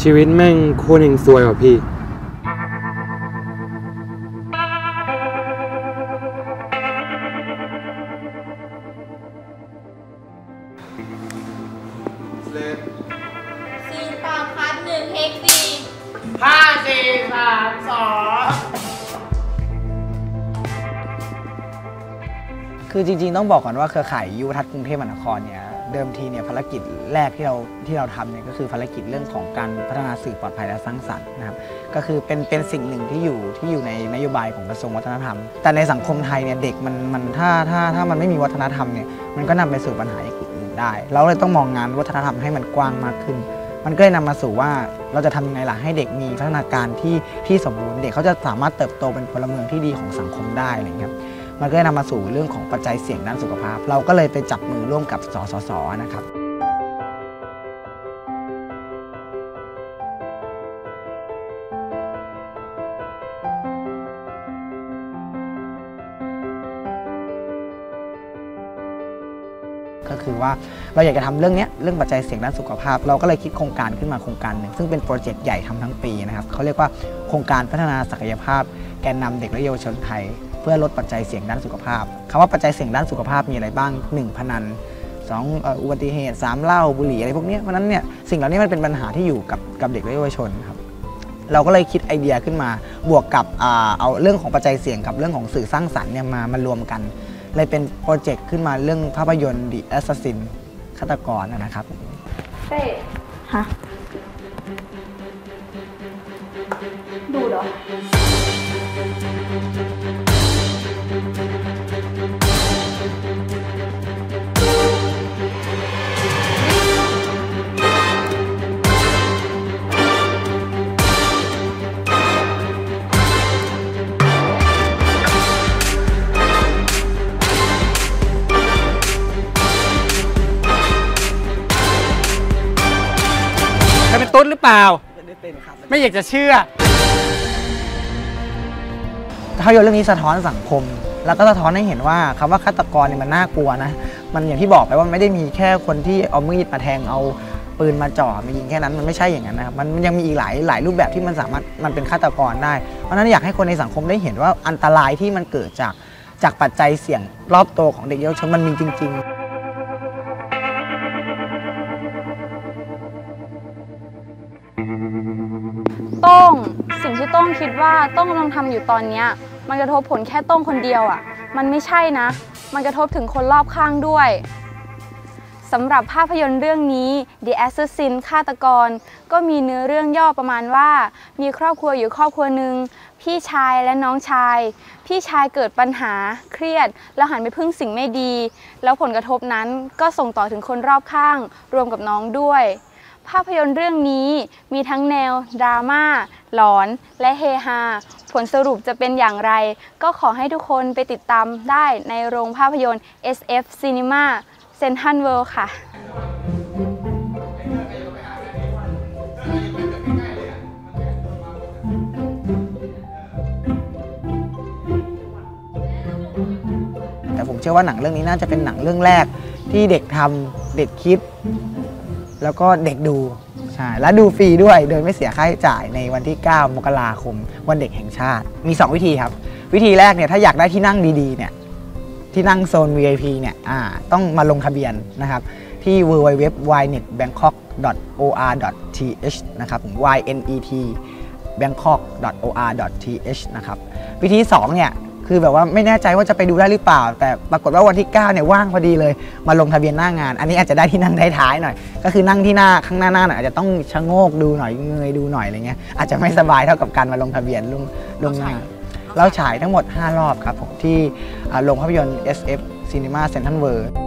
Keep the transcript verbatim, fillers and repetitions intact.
ชีวิตแม่งโคตรเฮงซวยว่ะพี่ซีนปามคัดหนึ่งเทคสี่ห้าสี่สามสองคือจริงๆต้องบอกก่อนว่าเครือข่ายยุวทัศน์กรุงเทพมหานครเนี่ยเดิมทีเนี่ยภารกิจแรกที่เราที่เราทำเนี่ยก็คือภารกิจเรื่องของการพัฒนาสื่อปลอดภัยและสร้างสรรค์นะครับก็คือเป็นเป็นสิ่งหนึ่งที่อยู่ที่อยู่ในนโยบายของกระทรวงวัฒนธรรมแต่ในสังคมไทยเนี่ยเด็กมันมันถ้าถ้าถ้ามันไม่มีวัฒนธรรมเนี่ยมันก็นำไปสู่ปัญหาอย่างอื่นได้เราเลยต้องมองงานวัฒนธรรมให้มันกว้างมากขึ้นมันก็เลยนำมาสู่ว่าเราจะทำยังไงล่ะให้เด็กมีพัฒนาการที่ที่สมบูรณ์เด็กเขาจะสามารถเติบโตเป็นพลเมืองที่ดีของสังคมได้อะไรเงี้ยมันก็เลยนำมาสู่เรื่องของปัจจัยเสี่ยงด้านสุขภาพเราก็เลยไปจับมือร่วมกับสสสนะครับก็คือว่าเราอยากจะทำเรื่องนี้เรื่องปัจจัยเสี่ยงด้านสุขภาพเราก็เลยคิดโครงการขึ้นมาโครงการหนึ่งซึ่งเป็นโปรเจกต์ใหญ่ทำทั้งปีนะครับเขาเรียกว่าโครงการพัฒนาศักยภาพแกนนำเด็กและเยาวชนไทยเพื่อลดปัจจัยเสี่ยงด้านสุขภาพคำว่าปัจจัยเสี่ยงด้านสุขภาพมีอะไรบ้างหนึ่งพนันสองอุบัติเหตุสามเหล้าบุหรี่อะไรพวกนี้เพราะนั้นเนี่ยสิ่งเหล่านี้มันเป็นปัญหาที่อยู่กับกับเด็กและเยาวชนครับเราก็เลยคิดไอเดียขึ้นมาบวกกับเอาเรื่องของปัจจัยเสี่ยงกับเรื่องของสื่อสร้างสรรค์เนี่ยมามารวมกันเลยเป็นโปรเจกต์ขึ้นมาเรื่องภาพยนตร์ The Assassin ฆาตกรนะครับเต้ฮะดูเหรอเป็นตุ๊ดหรือเปล่าไม่เป็นครับไม่อยากจะเชื่อภาพยนตร์เรื่องนี้สะท้อนสังคมแล้วก็สะท้อนให้เห็นว่าคำว่าฆาตกรเนี่ยมันน่ากลัวนะมันอย่างที่บอกไปว่าไม่ได้มีแค่คนที่เอามีดมาแทงเอาปืนมาจ่อมายิงแค่นั้นมันไม่ใช่อย่างนั้นนะครับมันยังมีอีกหลายหลายรูปแบบที่มันสามารถมันเป็นฆาตกรได้เพราะฉะนั้นอยากให้คนในสังคมได้เห็นว่าอันตรายที่มันเกิดจากจากปัจจัยเสี่ยงรอบตัวของเด็กเยาวชนมันมีจริงๆโต้งสิ่งที่โต้งคิดว่าโต้งกำลังทำอยู่ตอนนี้มันกระทบผลแค่โต้งคนเดียวอ่ะมันไม่ใช่นะมันกระทบถึงคนรอบข้างด้วยสำหรับภาพยนตร์เรื่องนี้ The Assassin ฆาตกรก็มีเนื้อเรื่องย่อประมาณว่ามีครอบครัวอยู่ครอบครัวหนึ่งพี่ชายและน้องชายพี่ชายเกิดปัญหาเครียดแล้วหันไปพึ่งสิ่งไม่ดีแล้วผลกระทบนั้นก็ส่งต่อถึงคนรอบข้างรวมกับน้องด้วยภาพยนตร์เรื่องนี้มีทั้งแนวดราม่าหลอนและเฮฮาผลสรุปจะเป็นอย่างไรก็ขอให้ทุกคนไปติดตามได้ในโรงภาพยนตร์ เอส เอฟ Cinema Central World ค่ะแต่ผมเชื่อว่าหนังเรื่องนี้น่าจะเป็นหนังเรื่องแรกที่เด็กทำเด็กคิดแล้วก็เด็กดูใช่และดูฟรีด้วยโดยไม่เสียค่าใช้จ่ายในวันที่เก้ามกราคมวันเด็กแห่งชาติมีสองวิธีครับวิธีแรกเนี่ยถ้าอยากได้ที่นั่งดีๆเนี่ยที่นั่งโซน วี ไอ พี เนี่ยอ่าต้องมาลงทะเบียนนะครับที่ ดับเบิลยู ดับเบิลยู ดับเบิลยู ดอท วาย เน็ต แบงคอก ดอท โอ อาร์ ดอท ที เอช นะครับ วาย เอ็น อี ที แบงคอก ดอท โอ อาร์ ดอท ที เอช นะครับวิธีสองเนี่ยคือแบบว่าไม่แน่ใจว่าจะไปดูได้หรือเปล่าแต่ปรากฏว่าวันที่เก้าเนี่ยว่างพอดีเลยมาลงทะเบียนหน้างานอันนี้อาจจะได้ที่นั่งท้ายๆหน่อยก็คือนั่งที่หน้าข้างหน้าหน้าหน่อยอาจจะต้องชะโงกดูหน่อยเงยดูหน่อยอะไรเงี้ยอาจจะไม่สบายเท่ากับการมาลงทะเบียนล่วงล่วงหน้าเราฉายทั้งหมดห้ารอบครับผมที่โรงภาพยนตร์ เอส เอฟ Cinema Central World